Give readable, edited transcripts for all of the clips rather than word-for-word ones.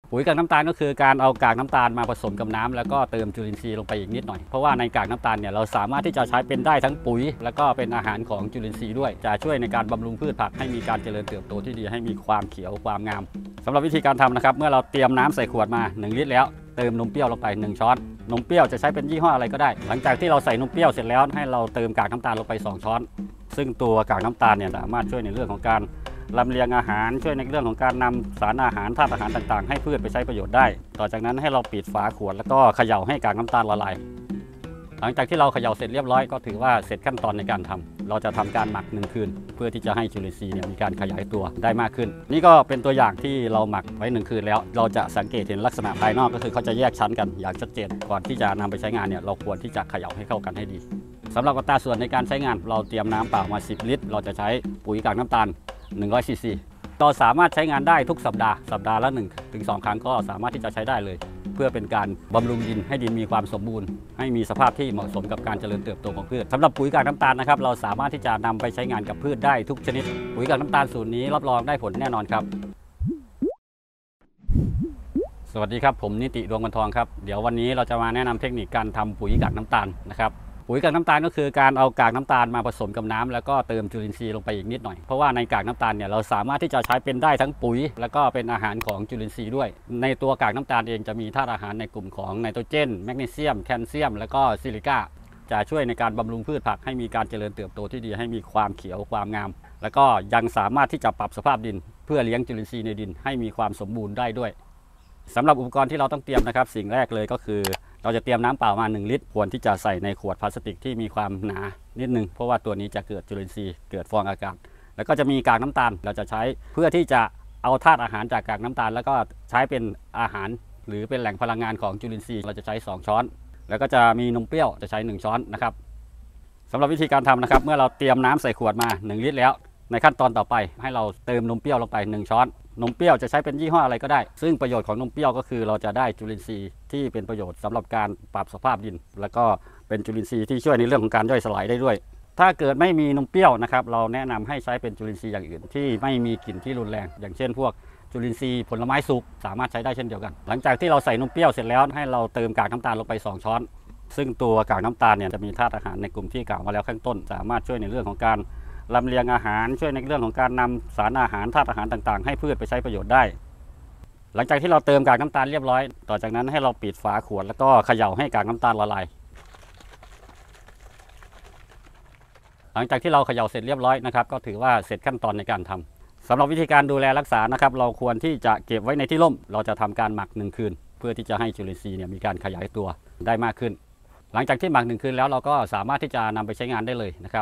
ปุ๋ยกากน้ำตาลก็คือการเอากากน้ำตาลมาผสมกับน้ำแล้วก็เติมจุลินทรีย์ลงไปอีกนิดหน่อยเพราะว่าในกากน้ำตาลเนี่ยเราสามารถที่จะใช้เป็นได้ทั้งปุ๋ยแล้วก็เป็นอาหารของจุลินทรีย์ด้วยจะช่วยในการบำรุงพืชผักให้มีการเจริญเติบโตที่ดีให้มีความเขียวความงามสำหรับวิธีการทำนะครับเมื่อเราเตรียมน้ำใส่ขวดมา1 ลิตรแล้วเติมนมเปรี้ยวลงไป1 ช้อนนมเปรี้ยวจะใช้เป็นยี่ห้ออะไรก็ได้หลังจากที่เราใส่นมเปรี้ยวเสร็จแล้วให้เราเติมกากน้ำตาลลงไป2 ช้อนซึ่งตัวกากน้ำตาลเนี่ยสามารถช่วยในเรื่องของการลำเลียงอาหารช่วยในเรื่องของการนำสารอาหารธาตุอาหารต่างๆให้พืชไปใช้ประโยชน์ได้ต่อจากนั้นให้เราปิดฝาขวดแล้วก็เขย่าให้กากน้ำตาลละลายหลังจากที่เราเขย่าเสร็จเรียบร้อยก็ถือว่าเสร็จขั้นตอนในการทำเราจะทำการหมัก1 คืนเพื่อที่จะให้จุลินทรีย์มีการขยายตัวได้มากขึ้นนี่ก็เป็นตัวอย่างที่เราหมักไว้1 คืนแล้วเราจะสังเกตเห็นลักษณะภายนอกก็คือเขาจะแยกชั้นกันอย่างชัดเจนก่อนที่จะนำไปใช้งานเนี่ยเราควรที่จะเขย่าให้เข้ากันให้ดีสำหรับอัตราส่วนในการใช้งานเราเตรียมน้ำเปล่ามา10 ลิตรเราจะใช้ปุ๋ยกากน้ำตาล100 ซีซีเราสามารถใช้งานได้ทุกสัปดาห์ละ1 ถึง 2 ครั้งก็สามารถที่จะใช้ได้เลยเพื่อเป็นการบำรุงดินให้ดินมีความสมบูรณ์ให้มีสภาพที่เหมาะสมกับการเจริญเติบโตของพืชสำหรับปุ๋ยกากน้ำตาลนะครับเราสามารถที่จะนำไปใช้งานกับพืชได้ทุกชนิดปุ๋ยกากน้ำตาลสูตรนี้รับรองได้ผลแน่นอนครับสวัสดีครับผมนิติดวงบรรทองครับเดี๋ยววันนี้เราจะมาแนะนำเทคนิคการทำปุ๋ยกากน้ำตาลนะครับปุ๋ยกากน้ำตาลก็คือการเอากากน้ำตาลมาผสมกับน้ำแล้วก็เติมจุลินทรีย์ลงไปอีกนิดหน่อยเพราะว่าในกากน้ำตาลเนี่ยเราสามารถที่จะใช้เป็นได้ทั้งปุ๋ยแล้วก็เป็นอาหารของจุลินทรีย์ด้วยในตัวกากน้ำตาลเองจะมีธาตุอาหารในกลุ่มของไนโตรเจนแมกนีเซียมแคลเซียมแล้วก็ซิลิก้าจะช่วยในการบำรุงพืชผักให้มีการเจริญเติบโตที่ดีให้มีความเขียวความงามแล้วก็ยังสามารถที่จะปรับสภาพดินเพื่อเลี้ยงจุลินทรีย์ในดินให้มีความสมบูรณ์ได้ด้วยสำหรับอุปกรณ์ที่เราต้องเตรียมนะครับสิ่งแรกเลยก็คือเราจะเตรียมน้ำเปล่ามา1 ลิตรควรที่จะใส่ในขวดพลาสติกที่มีความหนานิดนึงเพราะว่าตัวนี้จะเกิดจุลินทรีย์เกิดฟองอากาศแล้วก็จะมีกากน้ำตาลเราจะใช้เพื่อที่จะเอาธาตุอาหารจากกากน้ำตาลแล้วก็ใช้เป็นอาหารหรือเป็นแหล่งพลังงานของจุลินทรีย์เราจะใช้2 ช้อนแล้วก็จะมีนมเปรี้ยวจะใช้1 ช้อนนะครับสำหรับวิธีการทำนะครับเมื่อเราเตรียมน้ำใส่ขวดมา1 ลิตรแล้วในขั้นตอนต่อไปให้เราเติมนมเปรี้ยวลงไป1 ช้อนนมเปรี้ยวจะใช้เป็นยี่ห้ออะไรก็ได้ซึ่งประโยชน์ของนมเปรี้ยวก็คือเราจะได้จุลินทรีย์ที่เป็นประโยชน์สำหรับการปรับสภาพดินแล้วก็เป็นจุลินทรีย์ที่ช่วยในเรื่องของการย่อยสลายได้ด้วยถ้าเกิดไม่มีนมเปรี้ยวนะครับเราแนะนำให้ใช้เป็นจุลินทรีย์อย่างอื่นที่ไม่มีกลิ่นที่รุนแรงอย่างเช่นพวกจุลินทรีย์ผลไม้สุกสามารถใช้ได้เช่นเดียวกันหลังจากที่เราใส่นมเปรี้ยวเสร็จแล้วให้เราเติมกากน้ำตาลลงไป2 ช้อนซึ่งตัวกากน้ำตาลเนี่ยจะมีธาตุอาหารในกลุ่มที่กล่าวมาแล้วข้างต้นสามารถช่วยในเรื่องของการลำเลียงอาหารช่วยในเรื่องของการนำสารอาหารธาตุอาหารต่างๆให้พืชไปใช้ประโยชน์ได้หลังจากที่เราเติมกากน้ำตาลเรียบร้อยต่อจากนั้นให้เราปิดฝาขวดแล้วก็เขย่าให้กากน้ำตาลละลายหลังจากที่เราเขย่าเสร็จเรียบร้อยนะครับก็ถือว่าเสร็จขั้นตอนในการทำสำหรับวิธีการดูแลรักษานะครับเราควรที่จะเก็บไว้ในที่ร่มเราจะทำการหมัก1 คืนเพื่อที่จะให้จุลินทรีย์มีการขยายตัวได้มากขึ้นหลังจากที่หมัก1 คืนแล้วเราก็สามารถที่จะนำไปใช้งานได้เลยนะครับ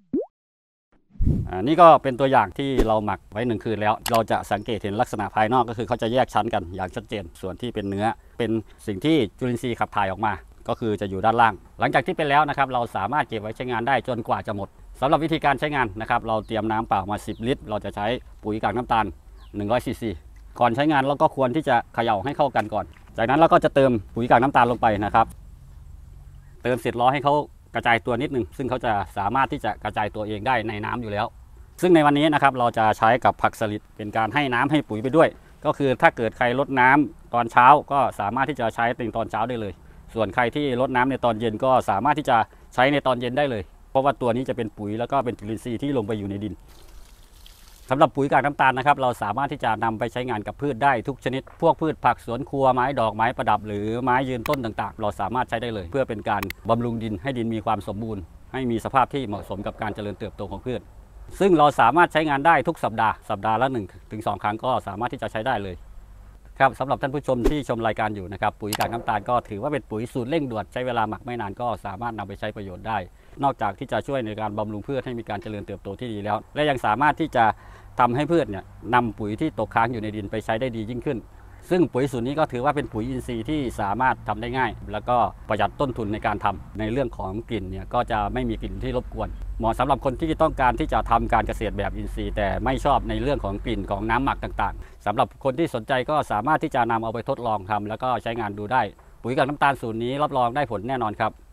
นี่ก็เป็นตัวอย่างที่เราหมักไว้1 คืนแล้วเราจะสังเกตเห็นลักษณะภายนอกก็คือเขาจะแยกชั้นกันอย่างชัดเจนส่วนที่เป็นเนื้อเป็นสิ่งที่จุลินทรีย์ขับถ่ายออกมาก็คือจะอยู่ด้านล่างหลังจากที่เป็นแล้วนะครับเราสามารถเก็บไว้ใช้งานได้จนกว่าจะหมดสำหรับวิธีการใช้งานนะครับเราเตรียมน้ำเปล่ามา10 ลิตรเราจะใช้ปุ๋ยกากน้ำตาล100 ซีซีก่อนใช้งานเราก็ควรที่จะเขย่าให้เข้ากันก่อนจากนั้นเราก็จะเติมปุ๋ยกากน้ำตาลลงไปนะครับเติมเสร็จรอให้เขากระจายตัวนิดนึงซึ่งเขาจะสามารถที่จะกระจายตัวเองได้ในน้ำอยู่แล้วซึ่งในวันนี้นะครับเราจะใช้กับผักสลิดเป็นการให้น้ำให้ปุ๋ยไปด้วยก็คือถ้าเกิดใครรดน้ำตอนเช้าก็สามารถที่จะใช้ในตอนเช้าได้เลยส่วนใครที่รดน้ำในตอนเย็นก็สามารถที่จะใช้ในตอนเย็นได้เลยเพราะว่าตัวนี้จะเป็นปุ๋ยแล้วก็เป็นจุลินทรีย์ที่ลงไปอยู่ในดินสำหรับปุ๋ยกากน้ำตาลนะครับเราสามารถที่จะนำไปใช้งานกับพืชได้ทุกชนิดพวกพืชผักสวนครัวไม้ดอกไม้ประดับหรือไม้ยืนต้นต่างๆเราสามารถใช้ได้เลยเพื่อเป็นการบำรุงดินให้ดินมีความสมบูรณ์ให้มีสภาพที่เหมาะสมกับการเจริญเติบโตของพืชซึ่งเราสามารถใช้งานได้ทุกสัปดาห์ละ1 ถึง 2 ครั้งก็สามารถที่จะใช้ได้เลยครับสำหรับท่านผู้ชมที่ชมรายการอยู่นะครับปุ๋ยกากน้ำตาลก็ถือว่าเป็นปุ๋ยสูตรเร่งด่วนใช้เวลาหมักไม่นานก็สามารถนำไปใช้ประโยชน์ได้นอกจากที่จะช่วยในการบำรุงพืชให้มีการเจริญเติบโตที่ดีแล้วและยังสามารถที่จะทำให้พืชนำปุ๋ยที่ตกค้างอยู่ในดินไปใช้ได้ดียิ่งขึ้นซึ่งปุ๋ยสูตรนี้ก็ถือว่าเป็นปุ๋ยอินทรีย์ที่สามารถทำได้ง่ายแล้วก็ประหยัดต้นทุนในการทำในเรื่องของกลิ่นก็จะไม่มีกลิ่นที่รบกวนเหมาะสำหรับคนที่ต้องการที่จะทำการเกษตรแบบอินทรีย์แต่ไม่ชอบในเรื่องของกลิ่นของน้ำหมักต่างๆสำหรับคนที่สนใจก็สามารถที่จะนำเอาไปทดลองทำแล้วก็ใช้งานดูได้ปุ๋ยกากน้ำตาลสูตรนี้รับรองได้ผลแน่นอนครับ